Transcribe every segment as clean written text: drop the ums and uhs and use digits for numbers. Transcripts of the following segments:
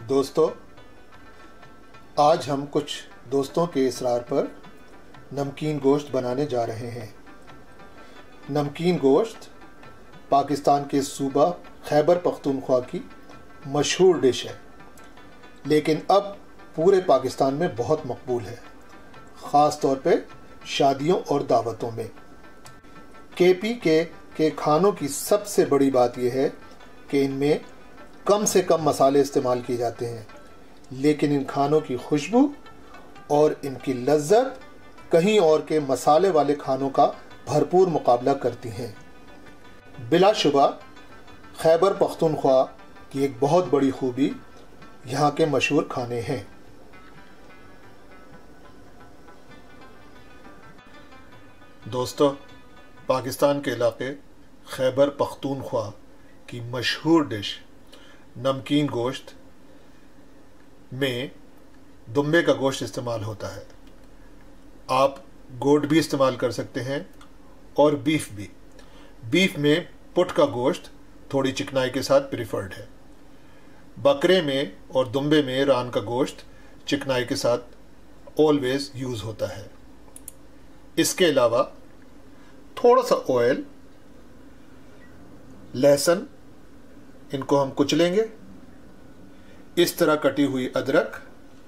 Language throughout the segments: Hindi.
दोस्तों, आज हम कुछ दोस्तों के इसरार पर नमकीन गोश्त बनाने जा रहे हैं। नमकीन गोश्त पाकिस्तान के सूबा खैबर पख्तूनख्वा की मशहूर डिश है, लेकिन अब पूरे पाकिस्तान में बहुत मकबूल है, ख़ास तौर पे शादियों और दावतों में। KPK के खानों की सबसे बड़ी बात यह है कि इनमें कम से कम मसाले इस्तेमाल किए जाते हैं, लेकिन इन खानों की खुशबू और इनकी लज्जत कहीं और के मसाले वाले खानों का भरपूर मुकाबला करती हैं। बिलाशुबा खैबर पख्तूनख्वा की एक बहुत बड़ी खूबी यहाँ के मशहूर खाने हैं। दोस्तों, पाकिस्तान के इलाके खैबर पख्तूनख्वा की मशहूर डिश नमकीन गोश्त में दुम्बे का गोश्त इस्तेमाल होता है। आप गोट भी इस्तेमाल कर सकते हैं और बीफ भी। बीफ में पुट का गोश्त थोड़ी चिकनाई के साथ प्रिफर्ड है। बकरे में और दुम्बे में रान का गोश्त चिकनाई के साथ ऑलवेज यूज़ होता है। इसके अलावा थोड़ा सा ऑयल, लहसुन, इनको हम कुचलेंगे। इस तरह कटी हुई अदरक,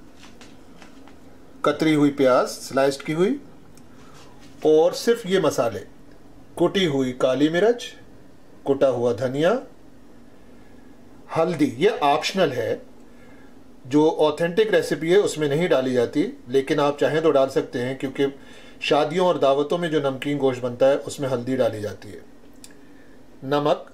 कतरी हुई प्याज स्लाइस्ड की हुई, और सिर्फ ये मसाले, कुटी हुई काली मिर्च, कुटा हुआ धनिया, हल्दी। ये ऑप्शनल है, जो ऑथेंटिक रेसिपी है उसमें नहीं डाली जाती, लेकिन आप चाहें तो डाल सकते हैं, क्योंकि शादियों और दावतों में जो नमकीन गोश्त बनता है उसमें हल्दी डाली जाती है। नमक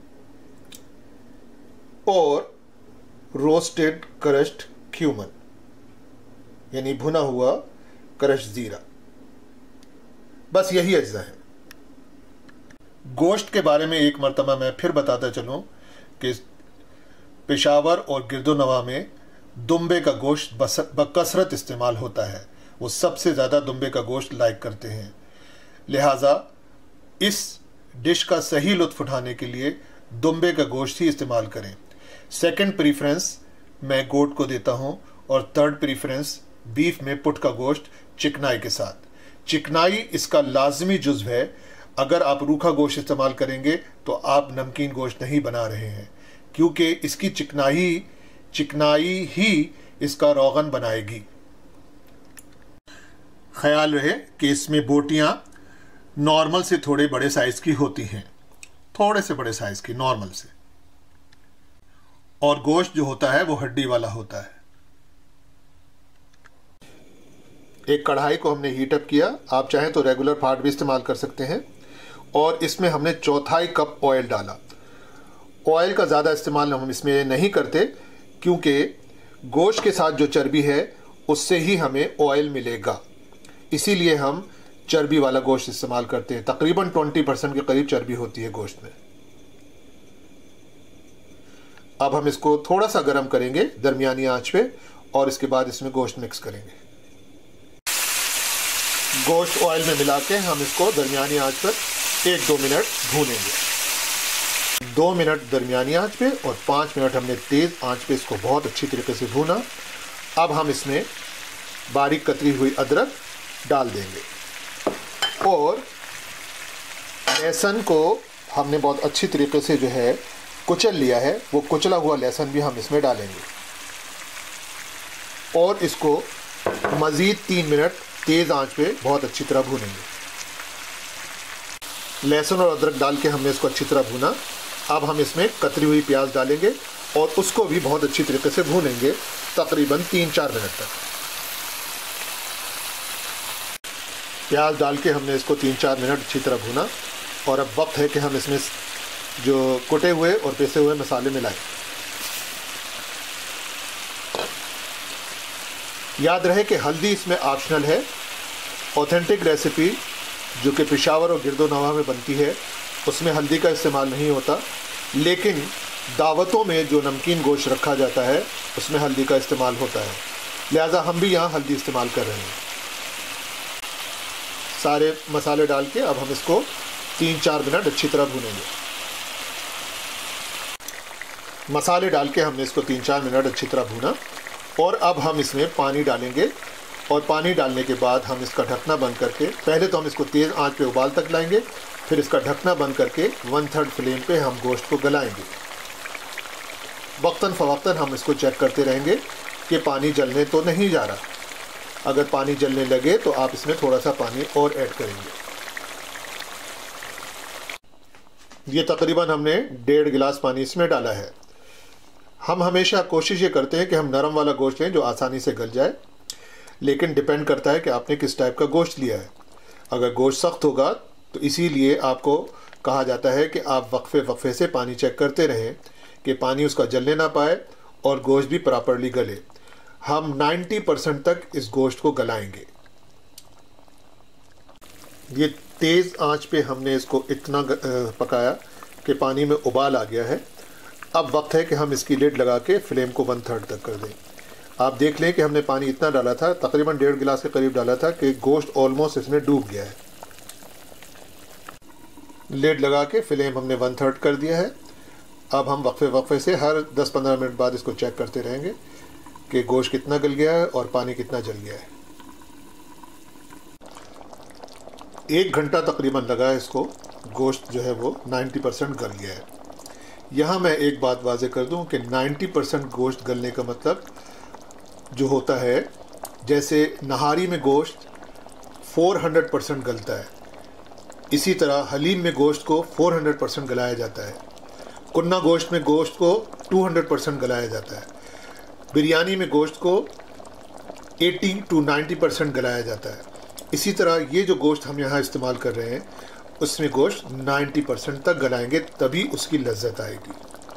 और रोस्टेड क्रश्ड क्यूमन, यानी भुना हुआ क्रश्ड जीरा। बस यही अज्जा है। गोश्त के बारे में एक मरतबा मैं फिर बताता चलूं कि पेशावर और गिरदोनवा में दुम्बे का गोश्त बकसरत इस्तेमाल होता है। वो सबसे ज़्यादा दुम्बे का गोश्त लाइक करते हैं। लिहाजा इस डिश का सही लुत्फ़ उठाने के लिए दुम्बे का गोश्त ही इस्तेमाल करें। सेकंड प्रीफरेंस मैं गोट को देता हूं, और थर्ड प्रीफरेंस बीफ में पुट का गोश्त चिकनाई के साथ। चिकनाई इसका लाजमी जुज़्व है। अगर आप रूखा गोश्त इस्तेमाल करेंगे तो आप नमकीन गोश्त नहीं बना रहे हैं, क्योंकि इसकी चिकनाई ही इसका रोगन बनाएगी। ख्याल रहे कि इसमें बोटियां नॉर्मल से थोड़े बड़े साइज की होती हैं, थोड़े से बड़े साइज की, नॉर्मल से। और गोश्त जो होता है वो हड्डी वाला होता है। एक कढ़ाई को हमने हीट अप किया। आप चाहें तो रेगुलर फाट भी इस्तेमाल कर सकते हैं। और इसमें हमने 1/4 कप ऑयल डाला। ऑयल का ज़्यादा इस्तेमाल हम इसमें नहीं करते, क्योंकि गोश्त के साथ जो चर्बी है उससे ही हमें ऑयल मिलेगा। इसीलिए हम चर्बी वाला गोश्त इस्तेमाल करते हैं। तकरीबन 20% के करीब चर्बी होती है गोश्त में। अब हम इसको थोड़ा सा गर्म करेंगे दरमियानी आंच पे, और इसके बाद इसमें गोश्त मिक्स करेंगे। गोश्त ऑयल में मिला के हम इसको दरमियानी आंच पर 1-2 मिनट भूनेंगे। 2 मिनट दरमियानी आंच पे और 5 मिनट हमने तेज़ आंच पे इसको बहुत अच्छी तरीके से भूना। अब हम इसमें बारीक कतरी हुई अदरक डाल देंगे, और लहसुन को हमने बहुत अच्छी तरीके से जो है कुचल लिया है। वो कुचला हुआ लहसुन भी हम इसमें डालेंगे, और इसको मज़ीद 3 मिनट तेज़ आंच पे बहुत अच्छी तरह भूनेंगे। लहसुन और अदरक डाल के हमने इसको अच्छी तरह भूना। अब हम इसमें कतरी हुई प्याज डालेंगे और उसको भी बहुत अच्छी तरीके से भूनेंगे, तकरीबन 3-4 मिनट तक। प्याज डाल के हमने इसको 3-4 मिनट अच्छी तरह भूना, और अब वक्त है कि हम इसमें जो कुटे हुए और पिसे हुए मसाले मिलाएं। याद रहे कि हल्दी इसमें ऑप्शनल है। ऑथेंटिक रेसिपी जो कि पेशावर और गिरदोनवा में बनती है उसमें हल्दी का इस्तेमाल नहीं होता, लेकिन दावतों में जो नमकीन गोश्त रखा जाता है उसमें हल्दी का इस्तेमाल होता है। लिहाजा हम भी यहाँ हल्दी इस्तेमाल कर रहे हैं। सारे मसाले डाल के अब हम इसको 3-4 मिनट अच्छी तरह भूनेंगे। मसाले डाल के हमने इसको 3-4 मिनट अच्छी तरह भूना और अब हम इसमें पानी डालेंगे और पानी डालने के बाद हम इसका ढकना बंद करके, पहले तो हम इसको तेज़ आंच पे उबाल तक लाएंगे, फिर इसका ढकना बंद करके 1/3 फ्लेम पे हम गोश्त को गलाएंगे। वक्तन फ़वक्तन हम इसको चेक करते रहेंगे कि पानी जलने तो नहीं जा रहा। अगर पानी जलने लगे तो आप इसमें थोड़ा सा पानी और ऐड करेंगे। ये तकरीबन हमने 1.5 गिलास पानी इसमें डाला है। हम हमेशा कोशिश ये करते हैं कि हम नरम वाला गोश्त लें जो आसानी से गल जाए, लेकिन डिपेंड करता है कि आपने किस टाइप का गोश्त लिया है। अगर गोश्त सख्त होगा तो इसीलिए आपको कहा जाता है कि आप वक्फे से पानी चेक करते रहें कि पानी उसका जलने ना पाए और गोश्त भी प्रॉपरली गले। हम 90% तक इस गोश्त को गलाएंगे। ये तेज़ आंच पे हमने इसको इतना पकाया कि पानी में उबाल आ गया है। अब वक्त है कि हम इसकी लिड लगा के फ्लेम को 1/3 तक कर दें। आप देख लें कि हमने पानी इतना डाला था, तकरीबन 1.5 गिलास के करीब डाला था, कि गोश्त ऑलमोस्ट इसमें डूब गया है। लिड लगा के फ्लेम हमने 1/3 कर दिया है। अब हम वक्फे से हर 10-15 मिनट बाद इसको चेक करते रहेंगे कि गोश्त कितना गल गया है और पानी कितना जल गया है। 1 घंटा तकरीबन लगा है इसको, गोश्त जो है वो 90% गल गया है। यहाँ मैं एक बात वाज़ेह कर दूँ कि 90% गोश्त गलने का मतलब जो होता है, जैसे नहारी में गोश्त 400% गलता है, इसी तरह हलीम में गोश्त को 400% गलाया जाता है। कुन्ना गोश्त में गोश्त को 200% गलाया जाता है। बिरयानी में गोश्त को 80 to 90% गलाया जाता है। इसी तरह ये जो गोश्त हम यहाँ इस्तेमाल कर रहे हैं उसमें गोश्त 90% तक गलाएंगे, तभी उसकी लज्जत आएगी।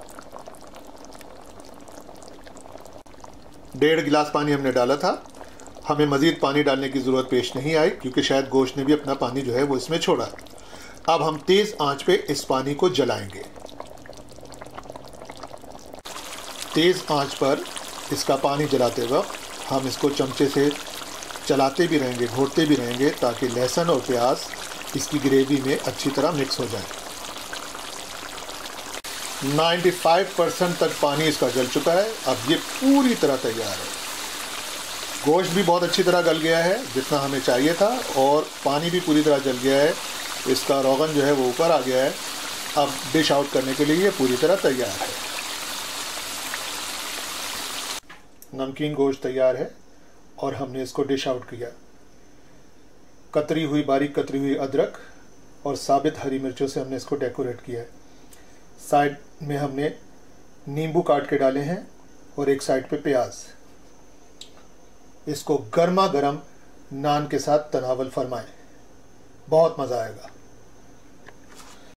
1.5 गिलास पानी हमने डाला था। हमें मज़ीद पानी डालने की ज़रूरत पेश नहीं आई क्योंकि शायद गोश्त ने भी अपना पानी जो है वो इसमें छोड़ा। अब हम तेज़ आंच पे इस पानी को जलाएंगे। तेज़ आंच पर इसका पानी जलाते वक्त हम इसको चमचे से चलाते भी रहेंगे, घोटते भी रहेंगे, ताकि लहसुन और प्याज इसकी ग्रेवी में अच्छी तरह मिक्स हो जाए। 95% तक पानी इसका जल चुका है। अब ये पूरी तरह तैयार है। गोश्त भी बहुत अच्छी तरह गल गया है जितना हमें चाहिए था, और पानी भी पूरी तरह जल गया है। इसका रोगन जो है वो ऊपर आ गया है। अब डिश आउट करने के लिए ये पूरी तरह तैयार है। नमकीन गोश्त तैयार है और हमने इसको डिश आउट किया। बारीक कतरी हुई अदरक और साबित हरी मिर्चों से हमने इसको डेकोरेट किया है। साइड में हमने नींबू काट के डाले हैं और एक साइड पे प्याज। इसको गर्मा गर्म नान के साथ तनावल फरमाएं, बहुत मज़ा आएगा।